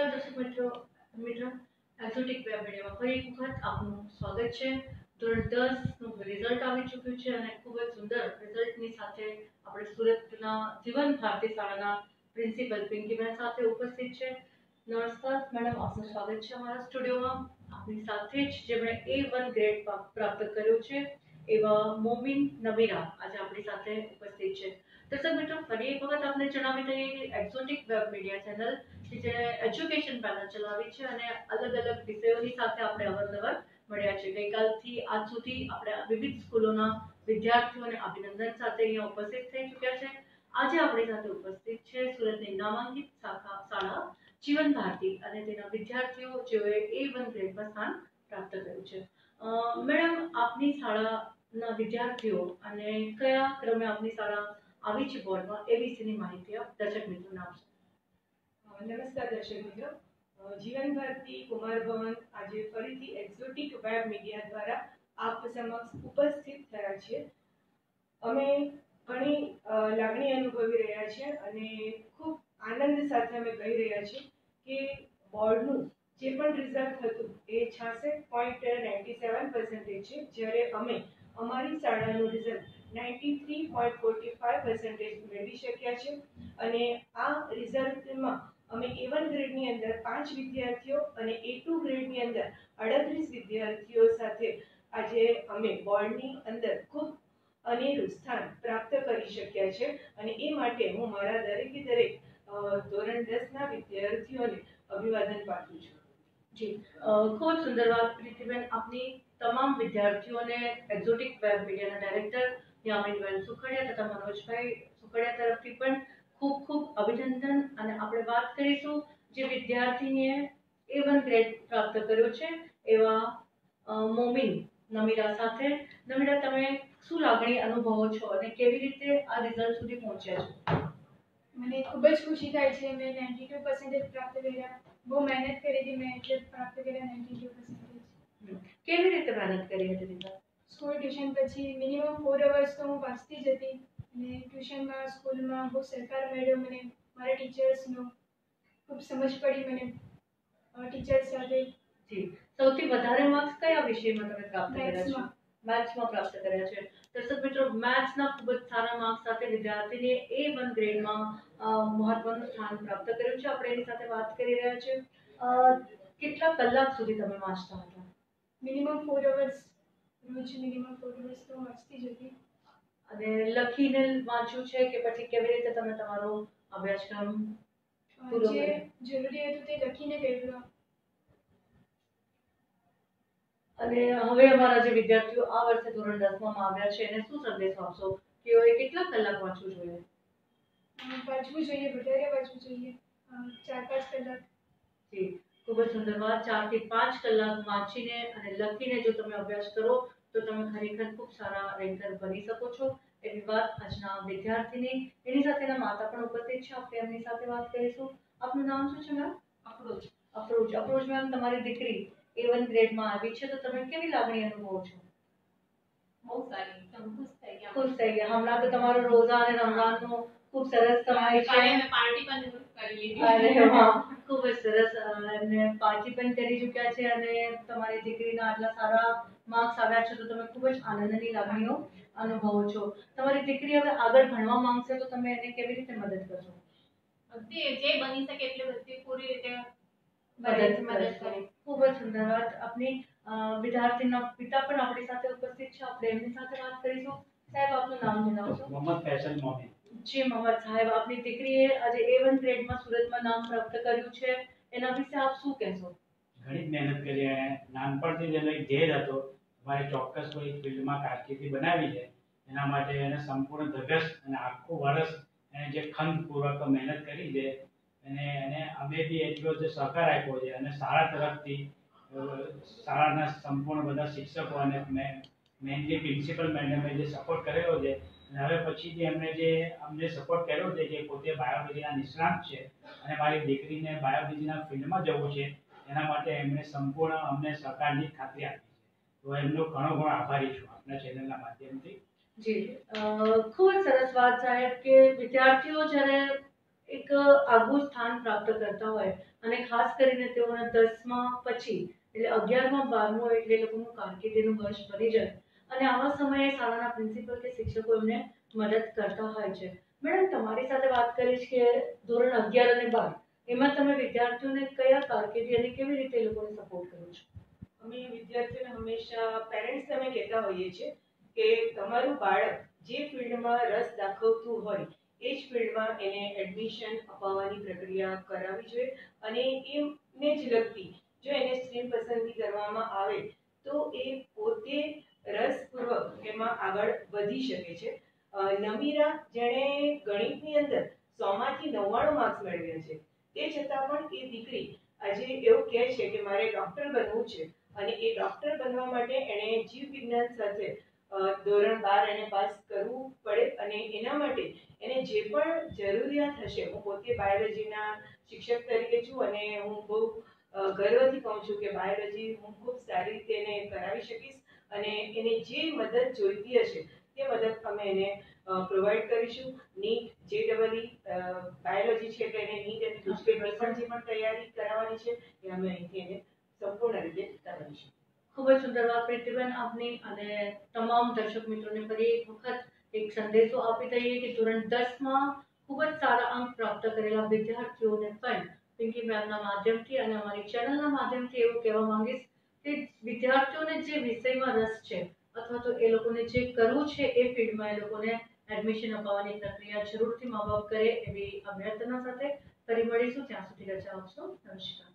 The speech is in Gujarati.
નમસ્કાર દર્શક મિત્રો એક્ઝોટિક વેબ મીડિયામાં ફરી એક વખત આપનું સ્વાગત છે। ધોરણ 10 નું રિઝલ્ટ આવી ચૂક્યું છે અને ખૂબ જ સુંદર રિઝલ્ટની સાથે આપણે સુરતના જીવન ભારતી શાળાના પ્રિન્સિપલ પિંકીબેન સાથે ઉપસ્થિત છે। નમસ્કાર મેડમ, આપનું સ્વાગત છે અમારા સ્ટુડિયોમાં। આપની સાથે જ જેમણે A1 ગ્રેડ પ્રાપ્ત કર્યો છે એવા મોમિન નબીરા આજે આપણી સાથે ઉપસ્થિત છે। દર્શક મિત્રો, ફરી એક વખત આપને જણાવી દઈએ કે એક્ઝોટિક વેબ મીડિયા ચેનલ જે એજ્યુકેશન પેનલ ચલાવી છે અને અલગ અલગ વિષયોની સાથે આપણે અવારનવાર મળ્યા છે। ગઈકાલથી આજ સુધી આપણે વિવિધ સ્કૂલોના વિદ્યાર્થીઓને અભિનંદન સાથે અહીંયા ઉપસ્થિત થઈ ચૂક્યા છે। આજે આપણી સાથે ઉપસ્થિત છે સુરતની નામાંકિત શાળા જીવન ભારતી અને તેના વિદ્યાર્થીઓ જેઓએ A1 ગ્રેડમાં સ્થાન પ્રાપ્ત કર્યું છે। મેડમ, આપની શાળાના વિદ્યાર્થીઓ અને કયા ક્રમે આપની શાળા આવી છે બોર્ડમાં એ વિશેની માહિતી આપ દર્શક મિત્રોને આપશો। નમસ્કાર દર્શક મિત્રો, જીવન ભારતી કુમાર ભવન આજે ફરીથી એક્ઝોટિક વેબ મીડિયા દ્વારા આપ સમક્ષ ઉપસ્થિત થયા છે। અમે ઘણી લાગણી અનુભવી રહ્યા છે અને ખૂબ આનંદ સાથે અમે કહી રહ્યા છીએ કે બોર્ડનું જે પણ રિઝલ્ટ હતું એ 66.97% છે, જ્યારે અમે અમારી શાળાનું રિઝલ્ટ 93.45% મેળવી શક્યા છે અને આ રિઝલ્ટમાં અમે A1 ગ્રેડની અંદર 5 વિદ્યાર્થીઓ અને A2 ગ્રેડની અંદર 38 વિદ્યાર્થીઓ સાથે આજે અમે બોર્ડની અંદર ખૂબ અનેરું સ્થાન પ્રાપ્ત કરી શક્યા છે અને એ માટે હું મારા દરેકે દરેક ધોરણ 10ના વિદ્યાર્થીઓને અભિવાદન પાઠવું છું। જી, ખૂબ સુંદર વાત પ્રીતિબેન। આપની તમામ વિદ્યાર્થીઓને એક્ઝોટિક વેબ મીડિયાના ડાયરેક્ટર યામિનબેન સુખડિયા તથા મનોજભાઈ સુખડિયા તરફથી પણ ખૂબ ખૂબ અભિનંદન। અને આપણે વાત કરીશું જે વિદ્યાર્થીનીએ A1 ગ્રેડ પ્રાપ્ત કર્યો છે એવા મોમિન નમીરા સાથે। નમીરા, તમે શું લાગણી અનુભવો છો અને કેવી રીતે આ રિઝલ્ટ સુધી પહોંચ્યા છો? મને ખૂબ જ ખુશી થાય છે। મેં 92% પ્રાપ્ત કર્યા। બહુ મહેનત કરી હતી, મેં એટલે પ્રાપ્ત કર્યા 92%। કેવી રીતે મહેનત કરી હતી દીકરા? સ્કૂલ ટ્યુશન પછી મિનિમમ 4 અવર્સ તો હું વાંચતી જ હતી અને ટ્યુશનમાં સ્કૂલમાં બહુ સહકાર મળ્યો મને, મારા ટીચર્સનો ખૂબ સમજ પડી મને ટીચર્સ સાથે। જી, સૌથી વધારે માર્ક્સ કયા વિષયમાં તમે પ્રાપ્ત કર્યા છે? મેથ્સમાં। મેથ્સમાં પ્રાપ્ત કર્યા છે। દર્શક મિત્રો, મેથ્સના ખૂબ જ સારા માર્ક્સ સાથે વિદ્યાર્થીને A1 ગ્રેડમાં મહત્વનું સ્થાન પ્રાપ્ત કર્યું છે। આપણે એની સાથે વાત કરી રહ્યા છીએ। કેટલા કલાક સુધી તમે વાંચતા હતા? મિનિમમ 4 અવર્સ, રોજ મિનિમમ 4 અવર્સ તો વાંચતી જ હતી। અને લખીને વાંચ્યું છે કે પછી કેવી રીતે તમે તમારો અભ્યાસક્રમ પૂરો જે કર્યો? જરૂરી હતું તે લખીને કર્યું। અને હવે અમારા જે વિદ્યાર્થીઓ આ વર્ષે ધોરણ 10માં આવ્યા છે એને શું સંદેશો આપશો કે તેઓએ કેટલા કલાક વાંચવું જોઈએ? વાંચવું જોઈએ, વધારે વાંચવું જોઈએ, 4-5 કલાક। જી, ખૂબ જ સુંદર વાત। 4 થી 5 કલાક વાંચીને અને લખીને જો તમે અભ્યાસ કરો તો તમે ખરેખર ખૂબ સારા રેન્કર બની શકો છો એવી વાત આજના વિદ્યાર્થીની। એની સાથે એના માતા પણ ઉપસ્થિત છે, આપણે એમની સાથે વાત કરીશું। આપનું નામ શું છે મેમ? અફરોજ। અફરોજ મેમ, તમારી દીકરી A1 ગ્રેડમાં આવી છે તો તમે કેવી લાગણી અનુભવો છો? બહુ સારી, એકદમ ખુશ થઈ ગયા। ખુશ થઈ ગયા। હમણાં તો તમારો રોઝા અને રમઝાનનો ખૂબ સરસ સમય છે। પાર્ટી પણ કરી લીધી। અરે વાહ, ખૂબ જ સરસ। એમને પાર્ટી પણ કરી ચૂક્યા છે અને તમારી દીકરીના આટલા સારા માર્ક્સ આવ્યા છે તો તમે ખૂબ જ આનંદની લાગણીઓ અનુભવો છો। તમારી દીકરી હવે આગળ ભણવા માંગશે તો તમે એને કેવી રીતે મદદ કરશો? બધી જે બની શકે એટલે બધી પૂરી રીતે મદદ મદદ કરશો। કરી। ખૂબ જ સુંદર વાત। આપની વિદ્યાર્થીના પિતા પણ આપણી સાથે ઉપસ્થિત છે, આપણે એમની સાથે વાત કરીશું। સાહેબ, આપનું નામ જણાવશો? મોહમ્મદ ફૈસલ મોમિન। જી મોહમ્મદ સાહેબ, આપની દીકરીએ આજે A1 ગ્રેડમાં સુરતમાં નામ પ્રાપ્ત કર્યું છે, એના વિશે આપ શું કહેશો? ઘણી મહેનત કરી અને નાનપણથી જ એનો એક ધ્યેય હતો મારે ચોક્કસ કોઈ ફિલ્ડમાં કારકિર્દી બનાવી છે। એના માટે એને સંપૂર્ણ ધગશ અને આખું વર્ષ એને જે ખંતપૂર્વક મહેનત કરી છે એને અમે બી એટલો જ સહકાર આપ્યો છે અને શાળા તરફથી શાળાના સંપૂર્ણ બધા શિક્ષકો અને મેઇનલી પ્રિન્સિપલ મેડમે જે સપોર્ટ કરેલો છે અને હવે પછીથી એમણે જે અમને સપોર્ટ કર્યો છે કે પોતે બાયોલોજીના નિષ્ણાત છે અને મારી દીકરીને બાયોલોજીના ફિલ્ડમાં જવું છે એના માટે એમણે સંપૂર્ણ અમને સહકારની ખાતરી આપી છે। તો એમનો ઘણો આભારી છું આપના ચેનલના માધ્યમથી। જી, ખૂબ જ સરસ વાત સાહેબ કે વિદ્યાર્થીઓ જ્યારે એક આગવું સ્થાન પ્રાપ્ત કરતા હોય અને ખાસ કરીને તેઓના 10મા પછી એટલે 11મા 12મું એટલે એ લોકોનું કારકિર્દીનું વર્ષ બની જાય અને આવા સમયે શાળાના પ્રિન્સિપલ કે શિક્ષકો એમને મદદ કરતા હોય છે. મેડમ, તમારી સાથે વાત કરીશ કે ધોરણ 11 અને 12 એમાં તમે વિદ્યાર્થીઓને કયા કારકિર્દી અને કેવી રીતે એ લોકોને સપોર્ટ કરો છો? અમે વિદ્યાર્થીઓને હંમેશા પેરેન્ટ્સને અમે કહેતા હોઈએ છીએ કે તમારું બાળક જે ફિલ્ડમાં રસ દાખવતું હોય એ જ ફિલ્ડમાં એને એડમિશન અપાવવાની પ્રક્રિયા કરાવવી જોઈએ અને એમને જ લગતી જો એને સ્ટ્રીમ પસંદગી કરવામાં આવે તો એ પોતે રસપૂર્વક એમાં આગળ વધી શકે છે. નમીરા જેણે ગણિતની અંદર 100માંથી 99 માર્ક્સ મેળવ્યા છે તે છતાં પણ એ દીકરી આજે એવું કહે છે કે મારે ડૉક્ટર બનવું છે અને એ ડૉક્ટર બનવા માટે એણે જીવ વિજ્ઞાન સાથે ધોરણ 12 એને પાસ કરવું પડે અને એના માટે એને જે પણ જરૂરિયાત હશે, હું પોતે બાયોલોજીના શિક્ષક તરીકે છું અને હું બહુ ગર્વથી કહું છું કે બાયોલોજી હું ખૂબ સારી રીતે એને કરાવી શકીશ અને એને જે મદદ જોઈતી હશે તે મદદ અમે એને પ્રોવાઈડ કરીશું. નીટ, JEE બાયોલોજી છે એટલે એને નીટ અને ગુજકેટ પણ જે પણ તૈયારી કરાવવાની છે એ અમે અહીંથી એને સંપૂર્ણ રીતે કરાવીશું. ખૂબ જ સુંદર વાત પ્રીતિબેન આપની, અને તમામ દર્શક મિત્રોને ફરી એક વખત એક સંદેશો આપી દઈએ કે ધોરણ 10માં ખૂબ જ સારા અંક પ્રાપ્ત કરેલા વિદ્યાર્થીઓને પણ પિંકી મેમના માધ્યમથી અને અમારી ચેનલના માધ્યમથી એવું કહેવા માંગીશ કે વિદ્યાર્થીઓને જે વિષયમાં રસ છે અથવા તો એ લોકોને જે કરવું છે એ ફિલ્ડમાં એ લોકોને એડમિશન અપાવવાની પ્રક્રિયા જરૂરથી મા બાપ કરે એવી અભ્યર્થના સાથે ફરી મળીશું. ત્યાં સુધી રજા આપશો. નમસ્કાર.